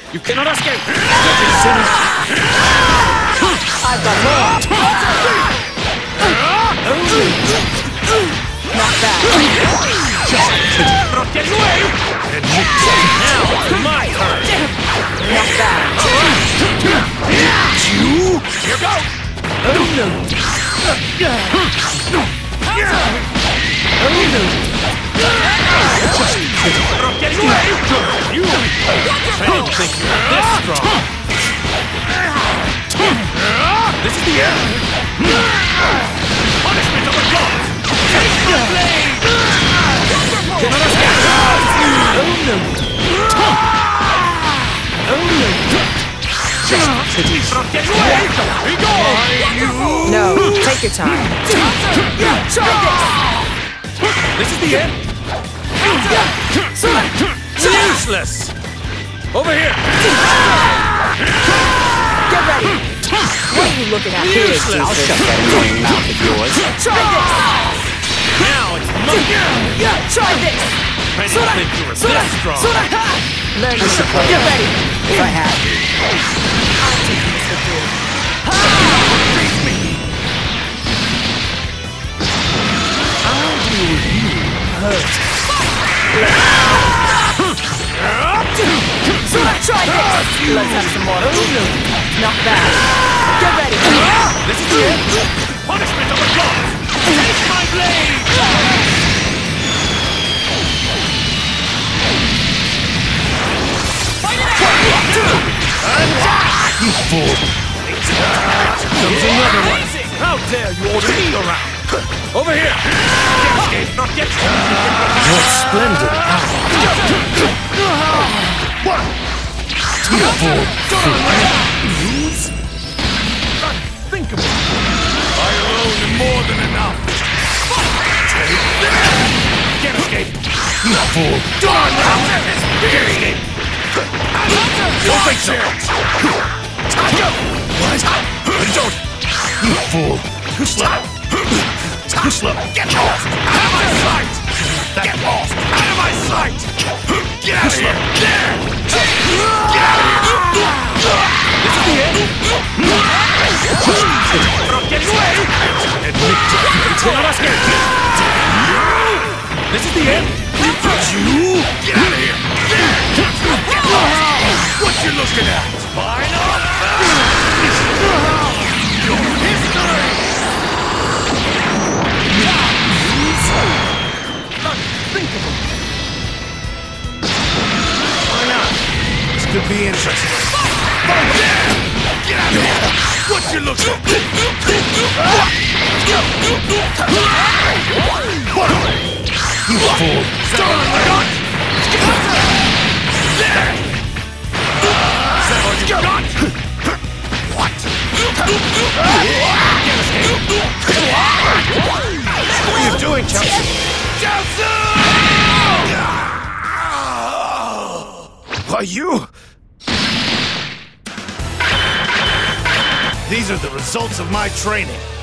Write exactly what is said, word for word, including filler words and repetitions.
You cannot escape! Wretched sinner! I've got more! Not bad! Not getting away! Now it's my turn! Not bad! You? Here goes! Oh no! Oh no! Not getting away! You! I didn't think you were this strong! This is the end! Punishment of the gods! Take the blade! Cannot escape! Oh no! Oh no! Please not get away! Be gone! No, take your time. Try this! This is the end! Useless! Over here! Get ready! What are you looking at? Here, Useless! I'll shut that annoying mouth of yours. Try this! Now it's my turn! Try this! I didn't think you were this strong! Learn your support. Get ready! If I had you. I'll take this with you. Face me! I'll deal with you. Hurt. Try this! Let's have some more. Not bad. Get ready! This is the end! Punishment of the gods! Take my blade! Fight it out! You fool! Comes another one! How dare you order me around! Over here! Get escape, not get Your splendid power! What? You fool! Lose? Unthinkable! I alone am more than enough! Take this! Get escape! You fool! Darn now! Get escape! Don't think so! What? Don't! You fool! Slow! Slow! Get lost! Out of my sight! Get lost! Out of my sight! Get out of here! There! Get out of here! This is the end! Not getting away! Admit to it! You cannot escape! This is the end! You put you! Get out of here! There! Get lost! What you looking at? Final finish! Your history! Unthinkable! Why not? This could be interesting. Fight there! Get out of here! What you looking at? You fool! Darn the gun! There! Is that all you got? What? Can't escape! What are you doing, Chelsea? Chelsea! Are you? These are the results of my training.